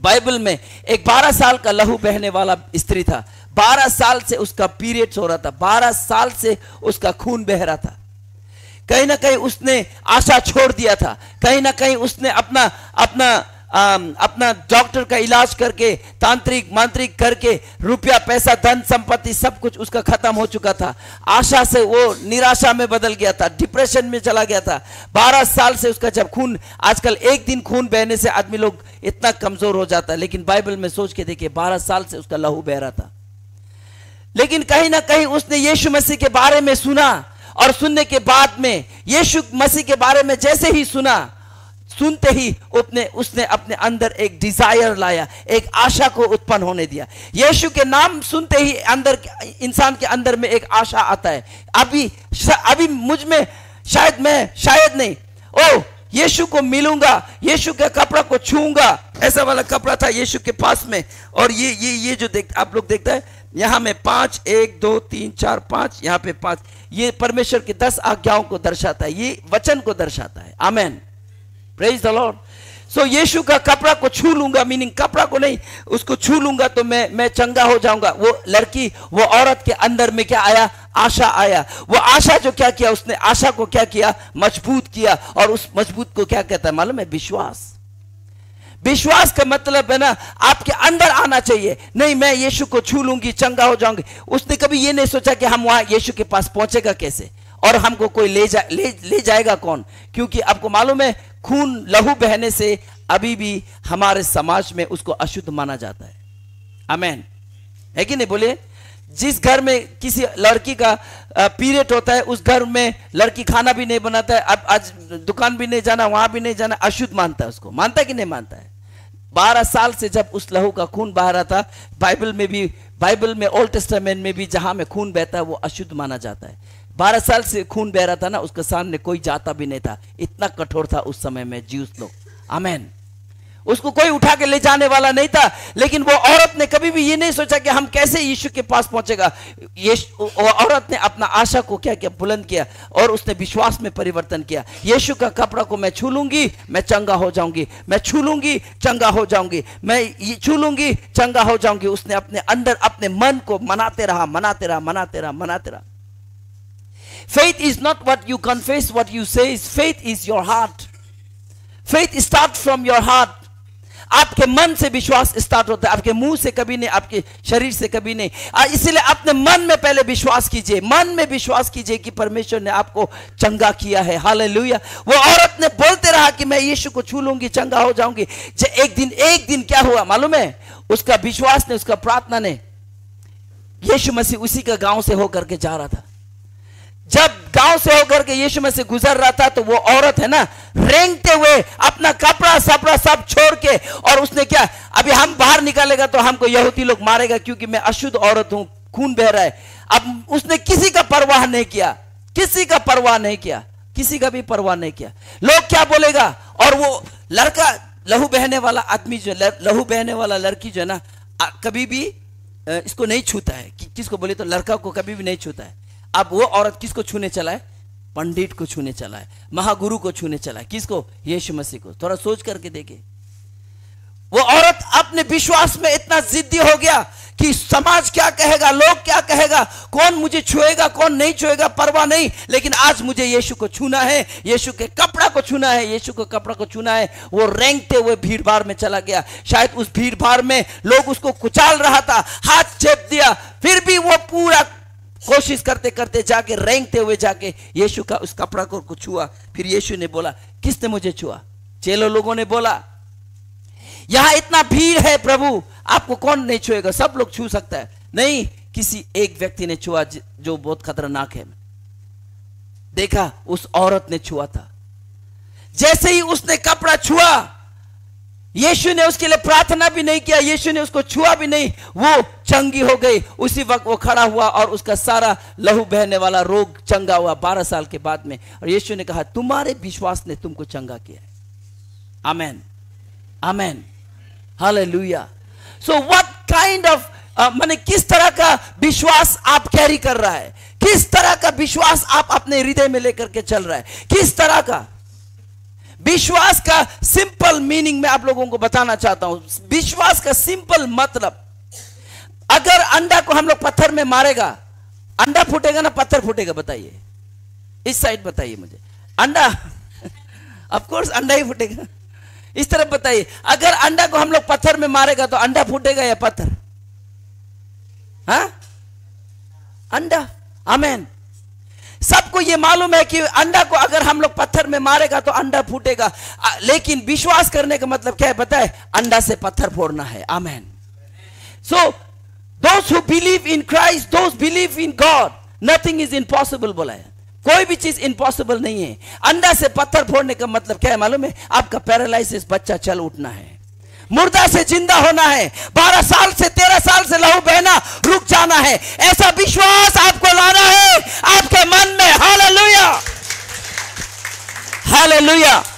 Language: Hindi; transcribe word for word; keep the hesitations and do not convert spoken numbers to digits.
बाइबल में एक बारह साल का लहू बहने वाला स्त्री था। बारह साल से उसका पीरियड्स हो रहा था, बारह साल से उसका खून बह रहा था। कहीं ना कहीं उसने आशा छोड़ दिया था, कहीं ना कहीं उसने अपना अपना आ, अपना डॉक्टर का इलाज करके, तांत्रिक मांत्रिक करके, रुपया पैसा धन संपत्ति सब कुछ उसका खत्म हो चुका था। आशा से वो निराशा में बदल गया था, डिप्रेशन में चला गया था। बारह साल से उसका जब खून, आजकल एक दिन खून बहने से आदमी लोग इतना कमजोर हो जाता है, लेकिन बाइबल में सोच के देखिए बारह साल से उसका लहू बह रहा था। लेकिन कहीं ना कहीं उसने यीशु मसीह के बारे में सुना, और सुनने के बाद में यीशु मसीह के बारे में जैसे ही सुना, सुनते ही उसने उसने अपने अंदर एक डिजायर लाया, एक आशा को उत्पन्न होने दिया। यीशु के नाम सुनते ही अंदर इंसान के अंदर में एक आशा आता है। अभी अभी मुझ में शायद मैं शायद नहीं ओ यीशु को मिलूंगा, यीशु के कपड़ा को छूऊंगा। ऐसा वाला कपड़ा था यीशु के पास में। और ये ये ये जो देख आप लोग देखता है यहां में पांच, एक दो तीन चार पांच, यहां पे पांच, ये परमेश्वर की दस आज्ञाओं को दर्शाता है, ये वचन को दर्शाता है। Amen, praise the lord. So यीशु का कपड़ा को छू लूंगा, मीनिंग कपड़ा को नहीं, उसको छू लूंगा तो मैं मैं चंगा हो जाऊंगा। वो लड़की, वो औरत के अंदर में क्या आया? आशा आया। वो आशा जो क्या किया, उसने आशा को क्या किया? मजबूत किया। और उस मजबूत को क्या कहता है मालूम है? विश्वास। विश्वास का मतलब है ना, आपके अंदर आना चाहिए। नहीं मैं यीशु को छू लूंगी, चंगा हो जाऊंगी। उसने कभी ये नहीं सोचा कि हम वहां यीशु के पास पहुंचेगा कैसे, और हमको कोई ले जा ले, ले जाएगा कौन? क्योंकि आपको मालूम है खून लहू बहने से अभी भी हमारे समाज में उसको अशुद्ध माना जाता है। आमेन, है कि नहीं? बोलिए। जिस घर में किसी लड़की का पीरियड होता है, उस घर में लड़की खाना भी नहीं बनाता है, अब आज दुकान भी नहीं जाना, वहां भी नहीं जाना, अशुद्ध मानता है उसको। मानता है कि नहीं मानता है? बारह साल से जब उस लहू का खून बह रहा था, बाइबल में भी, बाइबल में ओल्ड टेस्टामेंट में भी जहां में खून बहता है वो अशुद्ध माना जाता है। बारह साल से खून बह रहा था ना, उसके सामने कोई जाता भी नहीं था। इतना कठोर था उस समय में ज्यूस लोग। आमेन। उसको कोई उठा के ले जाने वाला नहीं था। लेकिन वो औरत ने कभी भी ये नहीं सोचा कि हम कैसे यीशु के पास पहुंचेगा। ये वो औरत ने अपना आशा को क्या किया? बुलंद किया, और उसने विश्वास में परिवर्तन किया। यीशु का कपड़ा को मैं छू लूंगी, मैं चंगा हो जाऊंगी, मैं छू लूंगी, चंगा हो जाऊंगी, मैं छू लूंगी, चंगा हो जाऊंगी। उसने अपने अंदर अपने मन को मनाते रहा, मनाते रहा, मनाते रहा, मनाते रहा। Faith is not what you confess, what you say. Faith is your heart. Faith starts from your heart. आपके मन से विश्वास स्टार्ट होता है, आपके मुंह से कभी नहीं, आपके शरीर से कभी नहीं। इसलिए अपने मन में पहले विश्वास कीजिए, मन में विश्वास कीजिए कि परमेश्वर ने आपको चंगा किया है। हालेलुया। वो औरत ने बोलते रहा कि मैं यीशु को छू लूंगी, चंगा हो जाऊंगी। एक दिन एक दिन क्या हुआ मालूम है? उसका विश्वास ने, उसका प्रार्थना ने, यीशु मसीह उसी का गांव से होकर के जा रहा था। जब गांव से होकर के यीशु में से गुजर रहा था, तो वो औरत है ना, रेंगते हुए अपना कपड़ा सपड़ा सब छोड़ के, और उसने क्या, अभी हम बाहर निकालेगा तो हमको यहूदी लोग मारेगा क्योंकि मैं अशुद्ध औरत हूं, खून बह रहा है। अब उसने किसी का परवाह नहीं किया, किसी का परवाह नहीं किया, किसी का भी परवाह नहीं किया। लोग क्या बोलेगा? और वो लड़का, लहू बहने वाला आदमी जो, लहू बहने वाला लड़की जो है ना, कभी भी इसको नहीं छूता है। कि, किसको बोले तो लड़का को कभी भी नहीं छूता है। अब वो औरत किसको छूने चला है? पंडित को छूने चला है, महागुरु को छूने चला है। किसको? यीशु मसीह को। थोड़ा सोच करके देखे। वो औरत अपने विश्वास में इतना जिद्दी हो गया कि समाज क्या कहेगा, लोग क्या कहेगा, कौन मुझे छुएगा, कौन नहीं छुएगा, परवाह नहीं, लेकिन आज मुझे यीशु को छूना है, यीशु के कपड़ा को छूना है, यीशु के कपड़ा को छूना है। वो रेंगते हुए भीड़ भाड़ में चला गया। शायद उस भीड़ भाड़ में लोग उसको कुचाल रहा था, हाथ चेप दिया, फिर भी वो पूरा कोशिश करते करते जाके, रेंगते हुए जाके यीशु का उस कपड़ा को छुआ। फिर यीशु ने बोला, किसने मुझे छुआ? चेलो लोगों ने बोला, यहां इतना भीड़ है प्रभु, आपको कौन नहीं छुएगा? सब लोग छू सकता है। नहीं, किसी एक व्यक्ति ने छुआ जो बहुत खतरनाक है। देखा, उस औरत ने छुआ था। जैसे ही उसने कपड़ा छुआ, यीशु ने उसके लिए प्रार्थना भी नहीं किया, यीशु ने उसको छुआ भी नहीं, वो चंगी हो गई। उसी वक्त वो खड़ा हुआ और उसका सारा लहू बहने वाला रोग चंगा हुआ बारह साल के बाद में। और यीशु ने कहा, तुम्हारे विश्वास ने तुमको चंगा किया है। Amen, amen, hallelujah. So what kind of, माने किस तरह का विश्वास आप कैरी कर रहा है, किस तरह का विश्वास आप अपने हृदय में लेकर के चल रहा है, किस तरह का विश्वास का सिंपल मीनिंग मैं आप लोगों को बताना चाहता हूं। विश्वास का सिंपल मतलब, अगर अंडा को हम लोग पत्थर में मारेगा, अंडा फूटेगा ना पत्थर फूटेगा? बताइए, इस साइड बताइए मुझे। अंडा ऑफ कोर्स अंडा ही फूटेगा। इस तरफ बताइए, अगर अंडा को हम लोग पत्थर में मारेगा तो अंडा फूटेगा या पत्थर? हाँ, अंडा। आमेन। सबको ये मालूम है कि अंडा को अगर हम लोग पत्थर में मारेगा तो अंडा फूटेगा, लेकिन विश्वास करने का मतलब क्या है पता है? अंडा से पत्थर फोड़ना है। Amen. So those who believe in Christ, those believe in God, nothing is impossible बोला है। कोई भी चीज इम्पॉसिबल नहीं है। अंडा से पत्थर फोड़ने का मतलब क्या है मालूम है? आपका पैरालाइसिस बच्चा चल उठना है, मुर्दा से जिंदा होना है, बारह साल से तेरह साल से लहू बहना रुक जाना है। ऐसा विश्वास आपको लाना है आपके मन में। Hallelujah, hallelujah.